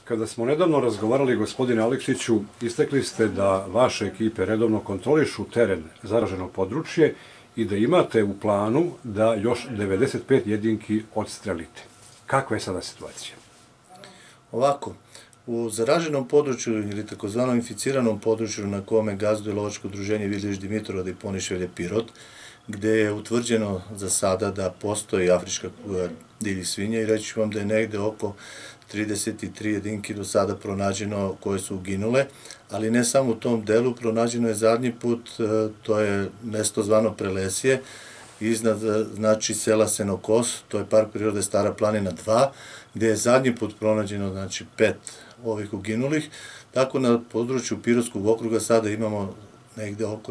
Kada smo nedavno razgovarali, gospodine Aleksiću, istakli ste da vaše ekipe redovno kontrolišu teren zaraženog područje i da imate u planu da još 95 jedinki odstrelite. Kakva je sada situacija? Ovako, u zaraženom području ili takozvanom inficiranom području na kome gazduje lovačko udruženje Viliš Dimitrov i Ponišvelje Pirot, gde je utvrđeno za sada da postoji afrička kuga divljih svinja i reći ću vam da je negde oko 33 jedinki do sada pronađeno koje su uginule, ali ne samo u tom delu, pronađeno je zadnji put, to je mesto zvano Prelesje, iznad znači sela Senokos, to je park prirode Stara planina 2, gde je zadnji put pronađeno znači 5 ovih uginulih, tako na području Pirotskog okruga sada imamo negde oko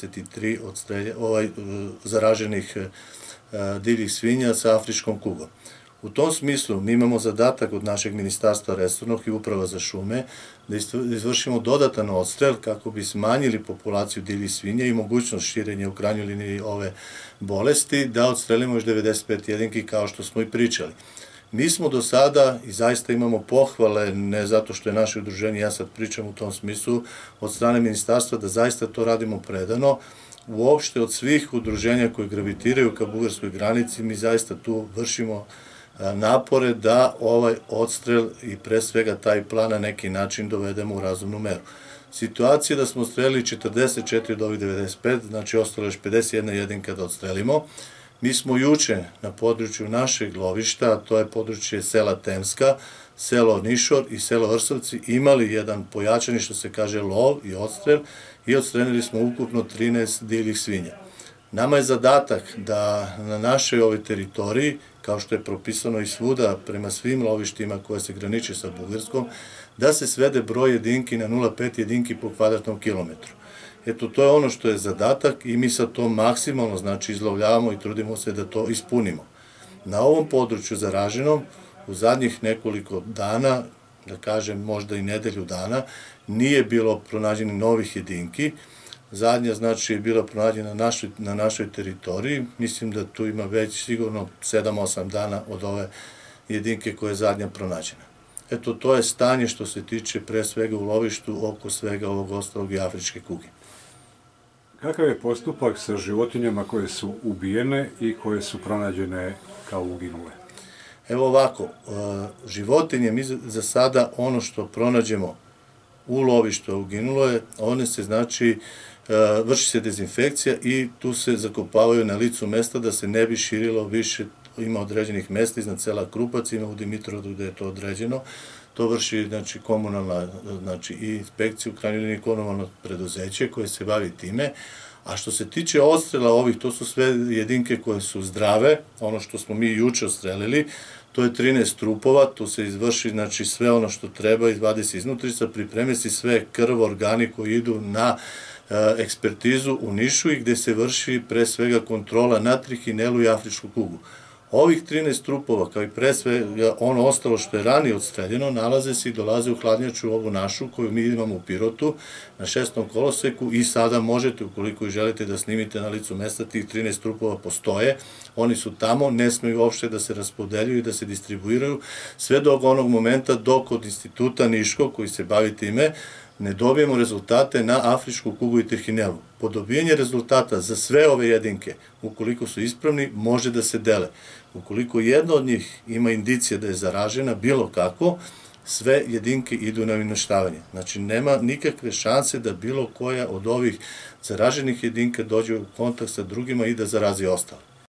33 zaraženih divljih svinja sa afričkom kugom. U tom smislu mi imamo zadatak od našeg ministarstva resornog i uprava za šume da izvršimo dodatan odstrel kako bi smanjili populaciju divljih svinja i mogućnost širenja u krajnjoj liniji ove bolesti, da odstrelimo još 95 jedinki kao što smo i pričali. Mi smo do sada, i zaista imamo pohvale, ne zato što je naše udruženje, ja sad pričam u tom smislu, od strane ministarstva da zaista to radimo predano. Uopšte od svih udruženja koji gravitiraju ka bugarskoj granici, mi zaista tu vršimo napore da ovaj odstrel i pre svega taj plan na neki način dovedemo u razumnu meru. Situacija da smo odstrelili 44 od ovih 95, znači ostalo još 51 jedinka da odstrelimo. Mi smo juče na području našeg lovišta, a to je područje sela Temska, selo Nišor i selo Vrsovci, imali jedan pojačani, što se kaže, lov i odstrel i odstrelili smo ukupno 13 divljih svinja. Nama je zadatak da na našoj ovoj teritoriji, kao što je propisano i svuda prema svim lovištima koje se graniče sa Bugarskom, da se svede broj jedinki na 0,5 jedinki po kvadratnom kilometru. Eto, to je ono što je zadatak i mi sad to maksimalno, znači, izlovljavamo i trudimo se da to ispunimo. Na ovom području zaraženom, u zadnjih nekoliko dana, da kažem možda i nedelju dana, nije bilo pronađeni novih jedinki. Zadnja, znači, je bila pronađena na našoj teritoriji. Mislim da tu ima već sigurno 7-8 dana od ove jedinke koja je zadnja pronađena. Eto, to je stanje što se tiče pre svega u lovištu oko svega ovog ostalog i afričke kuge. Kakav je postupak sa životinjama koje su ubijene i koje su pronađene kao uginule? Evo ovako, životinje, mi za sada ono što pronađemo u lovištu uginulo je, one se znači, vrši se dezinfekcija i tu se zakopavaju na licu mesta da se ne bi širilo više, ima određenih mesta iznad sela Krupac, ima u Dimitrovdu gde je to određeno, to vrši znači komunalna, znači i inspekcija, u krajnjoj liniji komunalno preduzeće koje se bavi time, a što se tiče odstrela ovih, to su sve jedinke koje su zdrave, ono što smo mi juče odstrelili, to je 13 trupova, tu se izvrši znači sve ono što treba, izvadi se iznutrica, pripreme se sve krv, organi koji idu na ekspertizu u Nišu i gde se vrši pre svega kontrola na trihinelu i afričku kugu. Ovih 13 trupova, kao i pre svega ono ostalo što je ranije odstreljeno, nalaze se i dolaze u hladnjaču ovu našu koju mi imamo u Pirotu, na 6. koloseku i sada možete, ukoliko želite da snimite na licu mesta, tih 13 trupova postoje, oni su tamo, ne smeju uopšte da se raspodeljuju i da se distribuiraju, sve do onog momenta dok od instituta Niškog, koji se bavi time, ne dobijemo rezultate na afričku kugu i trihinelu. Po dobijenju rezultata za sve ove jedinke, ukoliko su ispravni, može da se dele. Ukoliko jedna od njih ima indicija da je zaražena, bilo kako, sve jedinke idu na uništavanje. Znači, nema nikakve šanse da bilo koja od ovih zaraženih jedinka dođe u kontakt sa drugima i da zarazi ostale.